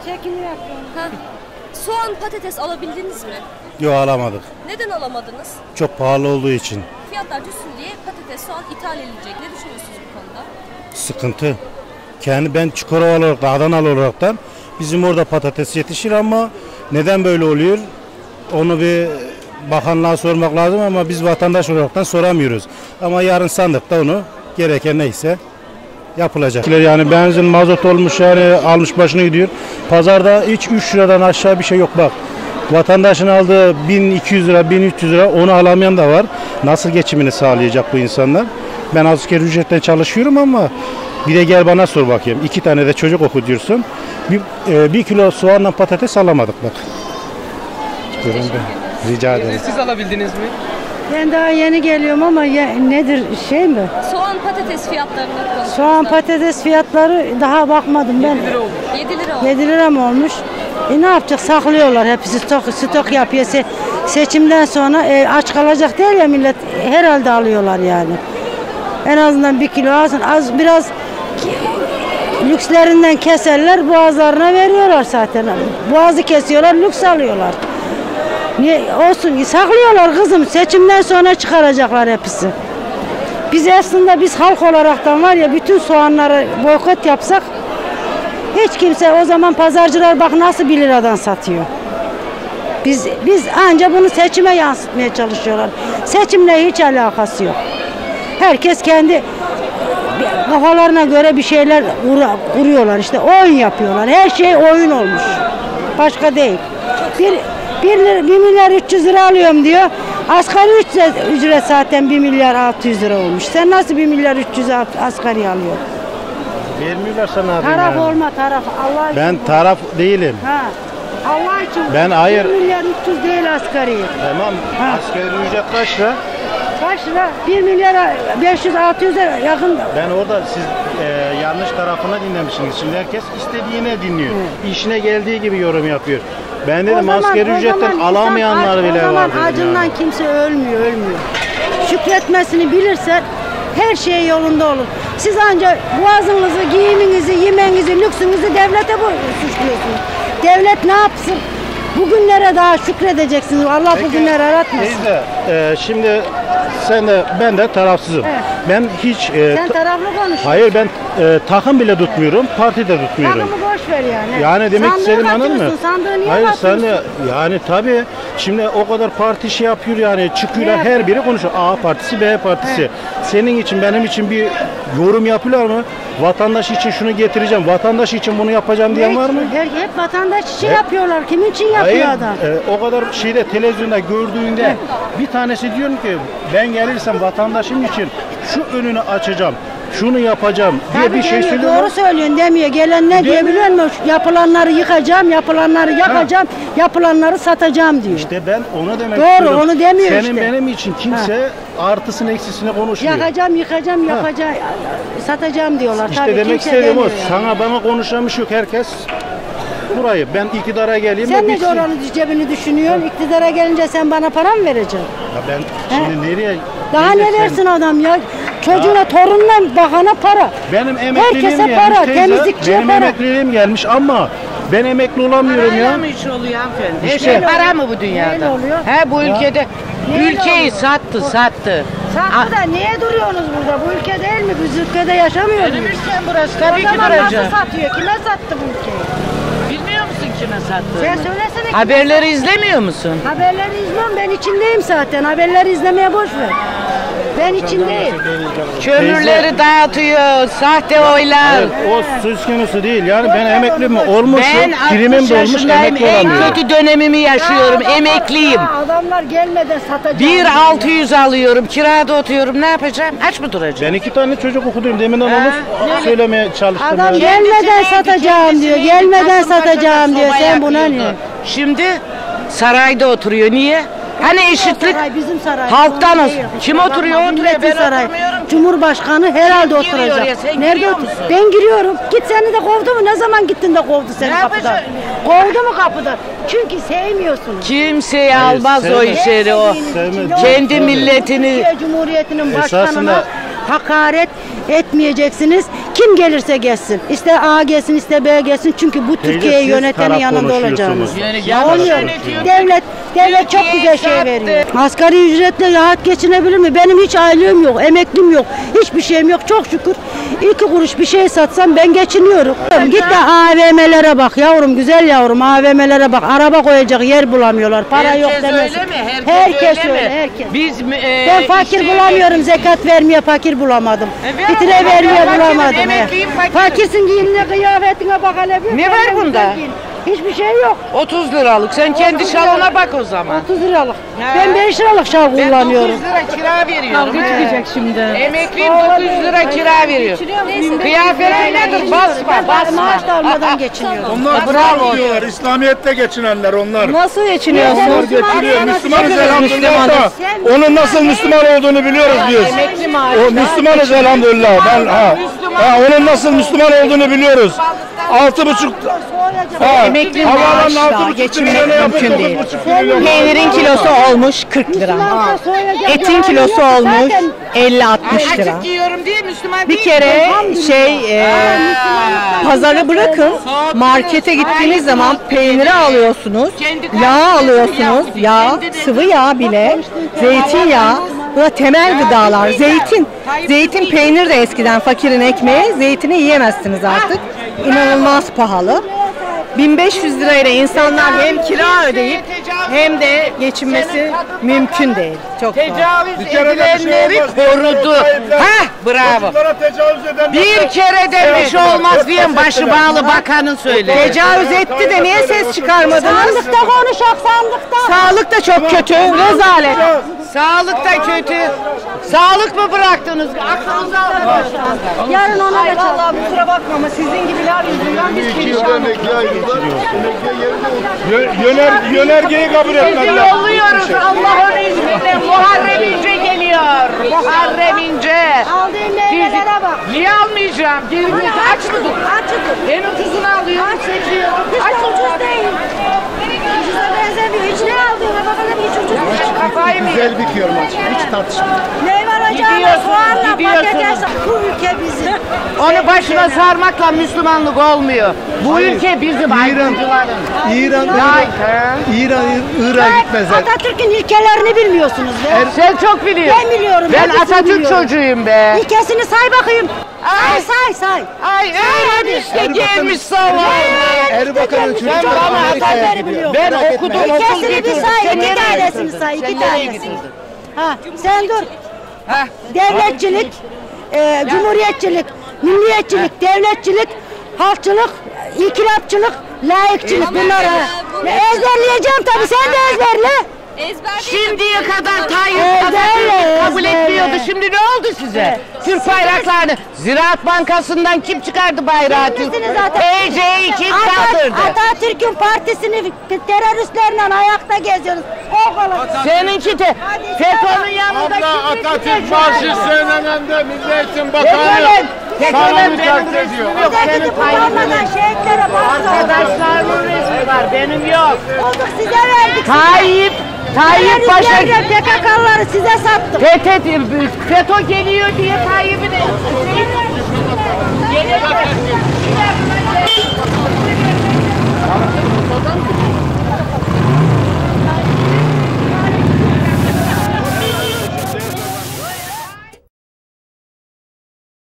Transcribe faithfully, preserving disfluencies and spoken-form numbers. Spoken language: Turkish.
Çekimi yapıyorum. Ha. Soğan, patates alabildiniz mi? Yok, alamadık. Neden alamadınız? Çok pahalı olduğu için. Fiyatlar düşsün diye patates, soğan ithal edilecek. Ne düşünüyorsunuz bu konuda? Sıkıntı. Kendi ben Çukurova olarak da Adanalı olaraktan bizim orada patates yetişir ama neden böyle oluyor? Onu bir bakanlığa sormak lazım ama biz vatandaş olaraktan soramıyoruz. Ama yarın sandıkta onu gereken neyse yapılacak. Yani benzin mazot olmuş, yani almış başını gidiyor. Pazarda hiç üç liradan aşağı bir şey yok bak. Vatandaşın aldığı bin iki yüz lira, bin üç yüz lira, onu alamayan da var. Nasıl geçimini sağlayacak bu insanlar? Ben asgari ücretten çalışıyorum ama bir de gel bana sor bakayım. İki tane de çocuk oku diyorsun. Bir, e, bir kilo soğanla patates alamadık bak. Rica ederim. Siz alabildiniz mi? Ben daha yeni geliyorum ama ya, nedir şey mi? Soğan, patates fiyatlarını konuşuyoruz. Soğan patates fiyatları daha bakmadım ben. yedi lira oldu. yedi lira oldu. yedi lira mı olmuş? E ne yapacak? Saklıyorlar hepsi stok, stok yapıyor. Se seçimden sonra e, aç kalacak değil ya millet, herhalde alıyorlar yani. En azından bir kilo alsın. Az biraz lükslerinden keserler, boğazlarına veriyorlar zaten. Boğazı kesiyorlar, lüks alıyorlar. Niye olsun? Saklıyorlar kızım. Seçimden sonra çıkaracaklar hepsi. Biz aslında biz halk olaraktan var ya, bütün soğanları boykot yapsak hiç kimse, o zaman pazarcılar bak nasıl bir liradan satıyor. Biz biz anca bunu seçime yansıtmaya çalışıyorlar. Seçimle hiç alakası yok. Herkes kendi kafalarına göre bir şeyler kuruyorlar, işte oyun yapıyorlar. Her şey oyun olmuş. Başka değil. Bir bir, lira, bir milyar üç yüz lira alıyorum diyor. Asgari ücret, ücret zaten bir milyar altı yüz lira olmuş. Sen nasıl bir milyar üç yüz asgari alıyorsun? Vermiyorlar sana abi. Taraf yani. olma taraf. Allah Ben için taraf değilim. Ha. Allah için. Ben hayır. bir milyar üç yüz değil asgari. Tamam. Ha. Asgari ücret kaç lira? Kaç lira? bir milyar beş yüz altı yüze yakın. Ben orada siz e, yanlış tarafına dinlemişsiniz. Şimdi herkes istediğine dinliyor. Hı. İşine geldiği gibi yorum yapıyor. Ben dedim asgari ücretten alamayanlar bile var. O zaman acından yani. Kimse ölmüyor, ölmüyor. Şükretmesini bilirse her şey yolunda olur. Siz ancak boğazınızı, giyiminizi, yemeğinizi, lüksünüzü devlete suçluyorsunuz. Devlet ne yapsın? Bugünlere daha şükredeceksiniz. Allah Peki, bugünleri aratmasın. Teyze, e, şimdi sen de ben de tarafsızım. Evet. Ben hiç e, sen taraflı konuşuyorsun. Hayır, ben e, takım bile tutmuyorum, evet. Parti de tutmuyorum. Takımı boş ver yani. Yani demek istediğim anladın mı? Sandığı niye Hayır batıyorsun? sen de yani tabii şimdi o kadar parti şey yapıyor yani çıkıyorlar, ne her yapıyor? Biri konuşuyor. A partisi, B partisi. Evet. Senin için, benim için bir yorum yapıyorlar mı? Vatandaş için şunu getireceğim, vatandaş için bunu yapacağım diyen var mı? Hep, hep vatandaş için hep. yapıyorlar. Kimin için yapıyor Hayır, adam? E, o kadar şeyde televizyonda gördüğünde evet. Bir tanesi diyor ki ben gelirsem vatandaşım için şu önünü açacağım, şunu yapacağım diye Tabii bir şey demiyor, söylüyor. Doğru söylüyorsun demiyor. Gelen ne diyor biliyor musun? Yapılanları yıkacağım, yapılanları yakacağım, ha. yapılanları satacağım diyor. İşte ben onu demek Doğru, istiyorum. Doğru onu demiyor Senin işte. Senin benim için kimse ha. artısını eksisini konuşmuyor. Yakacağım, yıkacağım, ha. yapacağım, satacağım diyorlar. İşte Tabii demek istediğim o. Yani. Sana bana konuşamış yok herkes. Burayı ben iktidara geleyim. Sen de oranı cebini düşünüyorsun. Ha. İktidara gelince sen bana para mı vereceksin? Ya ben şimdi He? nereye? Daha ne versin adam ya? Çocuğuna, ya. torununa, bakana para. Benim emekliliğim Herkese para, teyze, temizlikçiye benim para. emekliliğim gelmiş ama ben emekli olamıyorum Parayla ya. mı iş oluyor hanımefendi? Her İşte. şey para mı bu dünyada? He bu ülkede Neyle ülkeyi oluyor? sattı, sattı. Sattı da niye duruyorsunuz burada? Bu ülke değil mi? Biz ülkede yaşamıyoruz. Benim ülkem burası, tabii ki O zaman duracağım. nasıl satıyor? Kime sattı bu ülkeyi? Bilmiyor musun kime sattığını? Sen söylesene. Haberleri izlemiyor musun? Haberleri izliyorum, ben içindeyim zaten. Haberleri izlemeye boş ver. Ben içindeyim. Kömürleri dağıtıyor, sahte oylar. Evet, o söz konusu değil. Yani ben emekliyim olmuşum, Ben primim dolmuş, emekli en olamıyorum. kötü dönemimi yaşıyorum, ya, emekliyim. Ya, adamlar gelmeden satacağım. bir altı yüz alıyorum, kirada oturuyorum, ne yapacağım? Aç mı duracağım? Ben iki tane çocuk okudum, deminden onu söylemeye çalıştım. Adam yani. gelmeden satacağım diyor, gelmeden satacağım diyor. Sen buna ne? Şimdi sarayda oturuyor, niye? Hani eşitlik? Saray bizim saray. Halktanız. Kim oturuyor? Oturuyor. Ben saray. oturmuyorum. Cumhurbaşkanı herhalde Kim giriyor oturacak. ya? Sen Nerede giriyor otur? musun? Ben giriyorum. Git seni de kovdu mu? Ne zaman gittin de kovdu seni Ne kapıdan? yapacaksın? Kovdu mu kapıdan? Çünkü sevmiyorsunuz. Kimseyi Hayır, almaz sevmez. o işleri o. Sevmez. Kendi Sevmez. milletini. Türkiye Cumhuriyeti'nin başkanına Esasında- hakaret etmeyeceksiniz. Kim gelirse gelsin. İster A gelsin, ister B gelsin. Çünkü bu Türkiye'yi siz yönetenin taraf yanında olacağınız. konuşuyorsunuz. Ya olmuyor. Devlet devlet çok güzel şey veriyor. Asgari ücretle rahat geçinebilir mi? Benim hiç aylığım yok, emeklim yok. Hiçbir şeyim yok. Çok şükür. İki kuruş bir şey satsam ben geçiniyorum. Git de A V M'lere bak yavrum, güzel yavrum, A V M'lere bak. Araba koyacak yer bulamıyorlar. Para Herkes yok demesin. öyle mi? Herkes, Herkes öyle, öyle, mi? herkes. Biz e, Ben fakir işte- bulamıyorum, zekat vermeye fakir bulamadım. E, ver Fitre ama, vermeye ben fakirim, bulamadım. he. emekliyim, fakirim. Fakirsin, giyinine, kıyafetine bak hele. bir. Ne var Ben bunda? güzel giyin. Hiçbir şey yok. otuz liralık. Sen kendi otuz şalına liralık. bak o zaman. otuz liralık. He. Ben beş liralık şal Ben kullanıyorum. dokuz lira kira veriyorum. Kavga he. çıkacak şimdi. Emekliyim dokuz lira kira veriyor. Neyse. Kıyafetin nedir? Basma, basma. Maaş da almadan geçiniyorum. Onlar bravo diyorlar. İslamiyet'te geçinenler onlar. Nasıl Onlar geçiniyorsun? geçiniyor. Müslümanız Müslümanız. elhamdülillah da onun nasıl Müslüman olduğunu biliyoruz diyoruz. Emekli maaşı. O Müslümanız elhamdülillah. Ben ha, ha onun nasıl Müslüman olduğunu biliyoruz. Altı buçuk ha, Emekli havaalanının maaşla altı buçuk geçinmek trilyona yapıp mümkün dokuz değil. buçuk trilyon. Peynirin kilosu olmuş kırk lira. Etin kilosu olmuş elli altmış lira. Açık giyiyorum diye Müslüman Bir değil. kere şey e, pazarı bırakın, markete gittiğiniz zaman peyniri alıyorsunuz, yağ alıyorsunuz, yağ, sıvı yağ bile, zeytinyağı, bu da temel gıdalar, zeytin. Zeytin, peynir de eskiden fakirin ekmeği, zeytini yiyemezsiniz artık. İnanılmaz pahalı. bin beş yüz lirayla insanlar hem kira ödeyip hem de geçinmesi mümkün değil. Çok zor. Tecavüz Bir kere de bir şey edilenleri olmaz. korudu. Sahipler- Hah, bravo. Çocuklara tecavüz edenler- Bir kere de bir şey olmaz diyen başı bağlı bakanın söyledi. Tecavüz etti de niye ses çıkarmadınız? Sandıkta konuşak, sandıkta. Sağlık da çok kötü, rezalet. Sağlık da kötü. Sağlık mı bıraktınız? Aklınızı alın. Yarın ona da çal. Vallahi kusura bakma ama sizin gibiler yüzünden biz perişan. Yö- Yöner, yönergeyi kabul Sizi etmediler. yolluyoruz Allah'ın izniyle. Muharrem İnce geliyor. Muharrem İnce. Aldığın meyvelere bak. Niye almayacağım? Gelin aç mı dur? Aç dur. En ucuzunu alıyorum. Seçiyorum. Hiç de ucuz değil. Ucuza benzemiyor. Hiç ne aldığına bakalım hiç ucuz değil. Kafayı mı? Güzel bitiyor maç. Hiç tartışma. Meyve ocağına, Gidiyorsunuz, soğanla, gidiyorsunuz. patates. Bu ülke bizim. Onu başına sarmakla Müslümanlık olmuyor. Bu ülke bizim ayrımcıların. İran, Vay. İran, Irak'a gitmezler. Atatürk'ün ilkelerini bilmiyorsunuz be. Sen çok biliyorsun. Ben biliyorum, Ben hepsini Atatürk biliyorum. çocuğuyum be. İlkesini say bakayım. Ay. Say say say. Ay öyle işte gelmiş zavallı. Erbakan'ın çocukları Sen bana Amerika'ya Atatürk gidiyor. Ben Merak etme. okudum okul İlkesini bir bitirdim. say. Sen iki nereye tanesini gittin? say. Sen iki nereye tanesini. gittin? Ha, sen dur. Ha. Devletçilik, e, cumhuriyetçilik, milliyetçilik, devletçilik, halkçılık, inkılapçılık, layıkçılık bunlar ha. Ne ezberleyeceğim tabii, sen de ezberle. Ezber Şimdiye kadar Tayyip Ezberle, Atatürk kabul ezberle. etmiyordu. Şimdi ne oldu size? Türk bayraklarını Ziraat Bankası'ndan kim çıkardı bayrağı? Kendisini Türk? zaten- T C'yi kim kaldırdı? Atatürk'ün partisini teröristlerle ayakta geziyoruz. O kadar. Seninki de FETÖ'nün yanında Abla kim Atatürk faşist söylenen de Milli Eğitim Bakanı FETÖ'nün sana FETÖ'nün mücadele benim ediyor. resmim yok. Bize Senin gidip Tayyip'in. utanmadan şehitlere bakıyoruz. Arkadaşlarımın resmi var. Benim yok. Olduk size verdik. Tayyip, Tayyip Paşa Teröristlerle P K K'ları size sattık. FETÖ, FETÖ geliyor diye Tayyip'i de Gelecek.